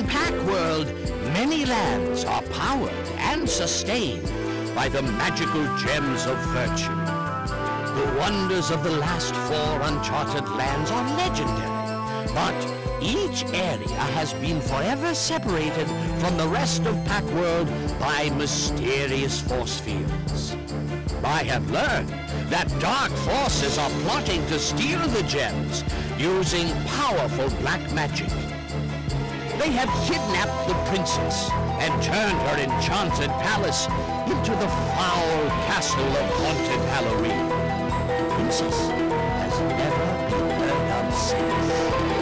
In Pac-World, many lands are powered and sustained by the magical gems of virtue. The wonders of the last 4 uncharted lands are legendary, but each area has been forever separated from the rest of Pac-World by mysterious force fields. I have learned that dark forces are plotting to steal the gems using powerful black magic. They have kidnapped the princess and turned her enchanted palace into the foul castle of haunted Halloween. The princess has never been heard of since.